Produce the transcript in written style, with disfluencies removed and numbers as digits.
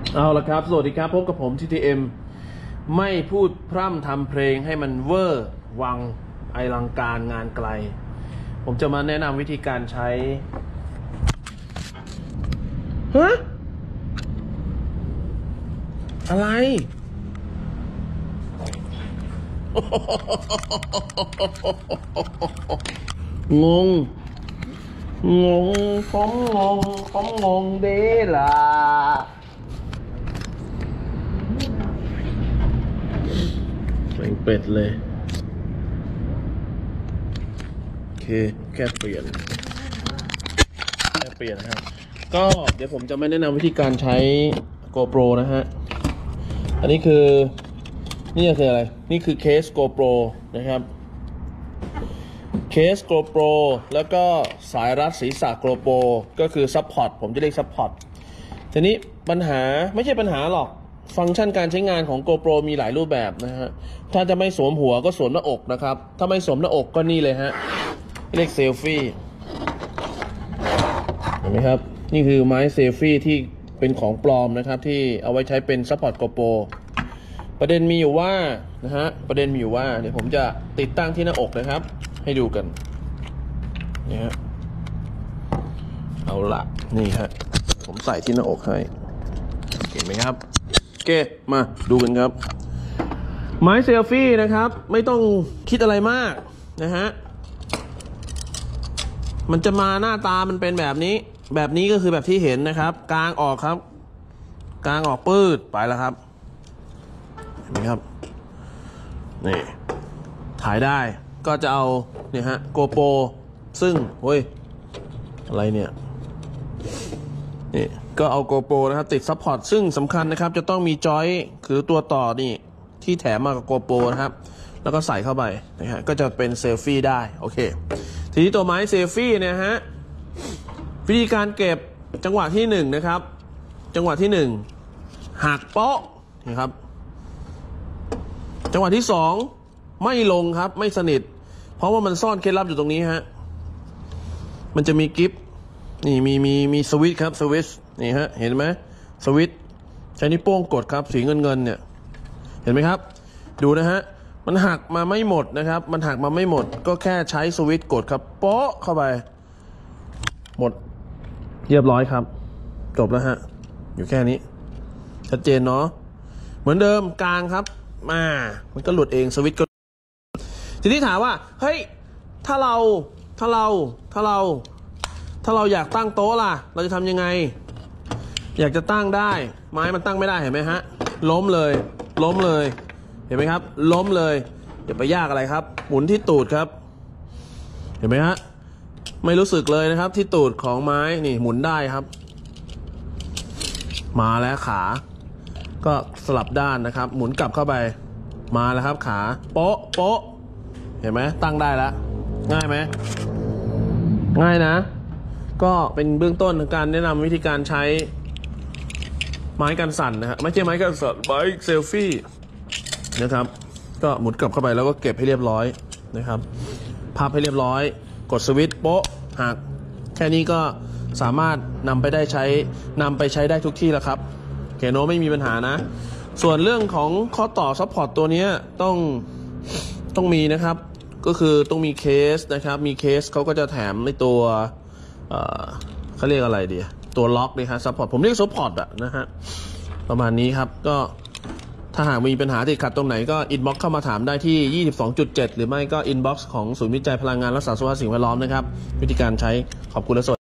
เอาละครับสวัสดีครับพบกับผม TTM ไม่พูดพร่ำทำเพลงให้มันเวอร์วังอลังการงานไกลผมจะมาแนะนำวิธีการใช้ฮะอะไรงงผมงงเด้ล่ะเป็ดเลยโอเคแค่เปลี่ยนนะครับก็เดี๋ยวผมจะไม่แนะนำวิธีการใช้ GoPro นะฮะอันนี้คือนี่คืออะไรนี่คือเคส GoPro นะครับเคส GoPro แล้วก็สายรัดศีรษะ GoPro ก็คือ Support ผมจะเรียก Support ทีนี้ปัญหาไม่ใช่ปัญหาหรอกฟังก์ชันการใช้งานของ GoPro มีหลายรูปแบบนะฮะถ้าจะไม่สวมหัวก็สวมหน้าอกนะครับถ้าไม่สวมหน้าอกก็นี่เลยฮะเรียกเซลฟี่เห็นไหมครับนี่คือไม้เซลฟี่ที่เป็นของปลอมนะครับที่เอาไว้ใช้เป็น Support GoPro ประเด็นมีอยู่ว่านะฮะเดี๋ยวผมจะติดตั้งที่หน้าอกนะครับให้ดูกันนี่ฮะเอาละนี่ฮะผมใส่ที่หน้าอกให้เห็นไหมครับโอเคมาดูกันครับไม้เซลฟี่นะครับไม่ต้องคิดอะไรมากนะฮะมันจะมาหน้าตามันเป็นแบบนี้ก็คือแบบที่เห็นนะครับกางออกครับกางออกปืดไปแล้วครับเห็นไหมครับนี่ถ่ายได้ก็จะเอาเนี่ยฮะ GoPro ซึ่งเฮ้ยอะไรเนี่ยนี่ก็เอา GoPro นะครับติดซัพพอร์ตซึ่งสำคัญนะครับจะต้องมีจอยคือตัวต่อนี่ที่แถมมากับ GoPro นะครับแล้วก็ใส่เข้าไปนะฮะก็จะเป็นเซลฟี่ได้โอเคทีนี้ตัวไม้เซลฟี่เนี่ยฮะวิธีการเก็บจังหวะที่1นะครับจังหวะที่1หักเปาะนะครับจังหวะที่2ไม่ลงครับไม่สนิทเพราะว่ามันซ่อนเคล็ดลับอยู่ตรงนี้ฮะมันจะมีกิฟต์นี่มีสวิตช์ครับสวิตช์นี่ฮะเห็นไหมสวิตช์ใช้นิ้วโป้งกดครับสีเงินเนี่ยเห็นไหมครับดูนะฮะมันหักมาไม่หมดนะครับมันหักมาไม่หมดก็แค่ใช้สวิตช์กดครับโป๊ะเข้าไปหมดเรียบร้อยครับจบแล้วฮะอยู่แค่นี้ชัดเจนเนาะเหมือนเดิมกลางครับมันก็หลุดเองสวิตช์ก็ทีนี้ถามว่าเฮ้ยถ้าเราอยากตั้งโต๊ะล่ะเราจะทำยังไงอยากจะตั้งได้ไม้มันตั้งไม่ได้เห็นไหมฮะล้มเลยเห็นไหมครับล้มเลยอย่าไปยากอะไรครับหมุนที่ตูดครับเห็นไหมฮะไม่รู้สึกเลยนะครับที่ตูดของไม้นี่หมุนได้ครับมาแล้วขาก็สลับด้านนะครับหมุนกลับเข้าไปมาแล้วครับขาโป๊ะเห็นไหมตั้งได้แล้วง่ายไหมง่ายนะก็เป็นเบื้องต้นการแนะนำวิธีการใช้ไม้กันสั่นนะฮะไม่ใช่ไม้กันสั่นไม้เซลฟี่นะครับก็หมุนกลับเข้าไปแล้วก็เก็บให้เรียบร้อยนะครับพับให้เรียบร้อยกดสวิตช์โป๊ะหักแค่นี้ก็สามารถนำไปใช้ได้ทุกที่แล้วครับเคโนไม่มีปัญหานะส่วนเรื่องของข้อต่อซัพพอร์ตตัวนี้ต้องมีนะครับก็คือต้องมีเคสนะครับมีเคสเขาก็จะแถมในตัวเขาเรียกอะไรดีตัวล็อกนะฮะซัพพอร์ตผมเรียกซัพพอร์ตนะฮะประมาณนี้ครับก็ถ้าหากมีปัญหาติดขัดตรงไหนก็อินบ็อกซ์เข้ามาถามได้ที่ 22.7 หรือไม่ก็อินบ็อกซ์ของศูนย์วิจัยพลังงานรักษาสุขภาพสิ่งแวดล้อมนะครับวิธีการใช้ขอบคุณและสวัสดี